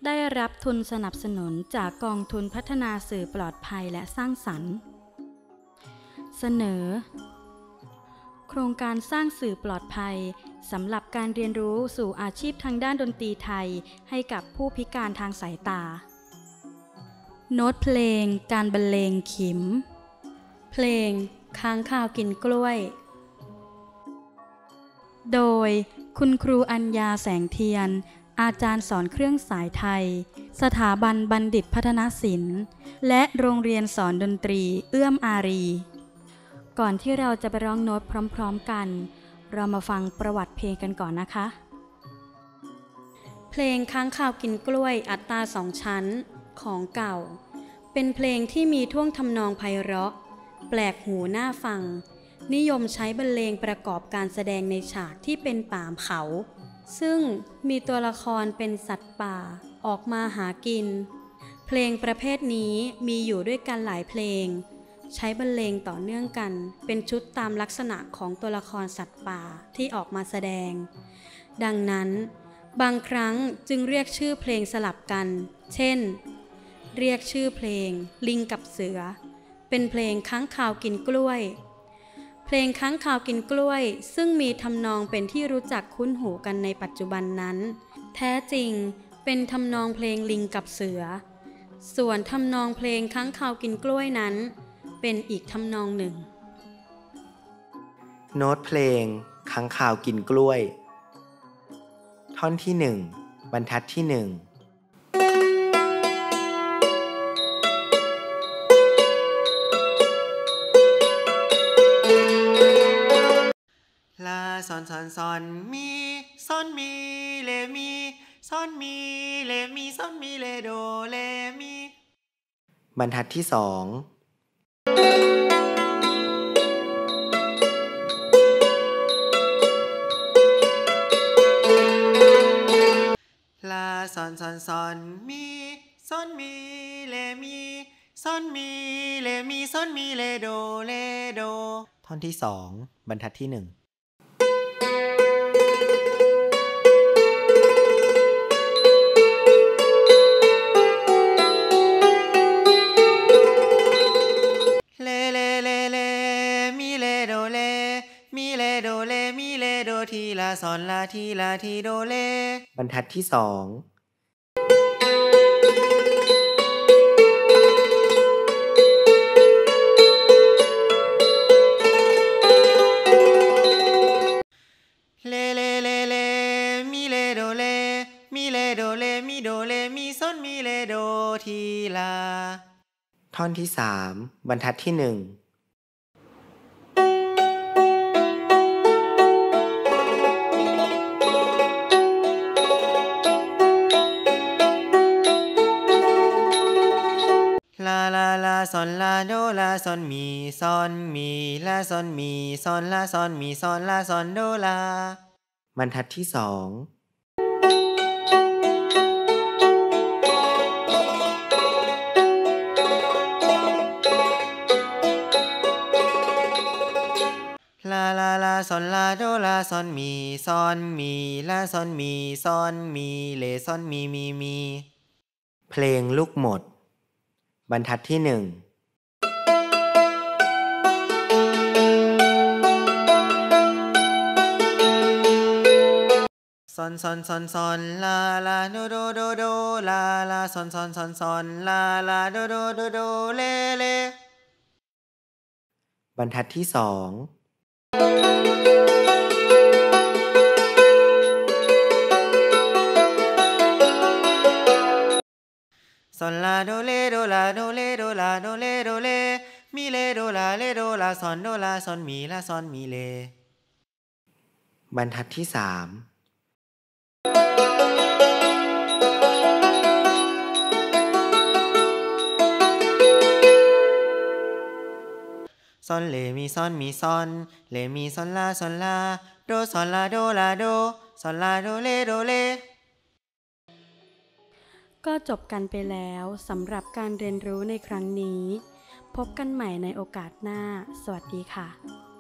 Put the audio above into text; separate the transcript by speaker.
Speaker 1: ได้รับทุนสนับสนุนจากกองทุนพัฒนาสื่อปลอดภัยและสร้างสรรค์เสนอโครงการสร้างสื่อปลอดภัยสำหรับการเรียนรู้สู่อาชีพทางด้านดนตรีไทยให้กับผู้พิการทางสายตาโน้ตเพลงการบรรเลงขิมเพลงค้างคาวกินกล้วยโดยคุณครูอัญญาแสงเทียนอาจารย์สอนเครื่องสายไทยสถาบันบัณฑิตพัฒนศิลป์และโรงเรียนสอนดนตรีเอื้อมอารีก่อนที่เราจะไปร้องโน้ตพร้อมๆกันเรามาฟังประวัติเพลงกันก่อนนะคะเพลงค้างคาวกินกล้วยอัตราสองชั้นของเก่าเป็นเพลงที่มีท่วงทำนองไพเราะแปลกหูน่าฟังนิยมใช้บรรเลงประกอบการแสดงในฉากที่เป็นป่าเขาซึ่งมีตัวละครเป็นสัตว์ป่าออกมาหากินเพลงประเภทนี้มีอยู่ด้วยกันหลายเพลงใช้บรรเลงต่อเนื่องกันเป็นชุดตามลักษณะของตัวละครสัตว์ป่าที่ออกมาแสดงดังนั้นบางครั้งจึงเรียกชื่อเพลงสลับกันเช่นเรียกชื่อเพลงลิงกับเสือเป็นเพลงค้างคาวกินกล้วยเพลงค้างคาวกินกล้วยซึ่งมีทำนองเป็นที่รู้จักคุ้นหูกันในปัจจุบันนั้นแท้จริงเป็นทำนองเพลงลิงกับเสือส่วนทำนองเพลงค้างคาวกินกล้วยนั้นเป็นอีกทำนองหนึ่ง
Speaker 2: โน้ตเพลงค้างคาวกินกล้วยท่อนที่1บรรทัดที่1ลาซอนซอนซอนมีซอนมีเลมีซอนมีเลมีซอนมีเลโดเลมีบรรทัดที่2ลาซอนซอนซอนมีซอนมีเลมีซอนมีเลมีซอนมีเลโดเลโดท่อนที่2บรรทัดที่1เลเลเลเลมีเลโดเลมีเลโดเลมีเลโดทีลาซอนลาทีลาทีโดเลบรรทัดที่2เลเลเลเลมีเลโดเลมีเลโดเลมีโดเลมีซอนมีเลโดทีลาท่อนที่3บรรทัดที่1ลาลาลาซอนลาโดลาซอนมีซอนมีลาซอนมีซอนลาซอนมีซอนลาซอนโดลาบรรทัดที่2ลาลาลาซอนลาโดลาซอนมีซอนมีลาซอนมีซอนมีเลซอนมีมีมีเพลงลูกหมดบรรทัดที่1ซอนซอนซอนซอนลาลาโดโดโดโดลาลาซอนซอนซอนซอนลาลาโดโดโดโดเลเลบรรทัดที่2ซอนลาโดเลโดลาโดเลโดลาโดเลโดเลมีเลโดลาเลโดลาซอนโดลาซอนมีลาซอนมีเลบรรทัดที่3ซอนเลมีซอนมีซอนเลมีซอนลาซอนลาโดซอนลาโดลาโดซอนลาโดเลโดเล
Speaker 1: ก็จบกันไปแล้วสำหรับการเรียนรู้ในครั้งนี้พบกันใหม่ในโอกาสหน้าสวัสดีค่ะ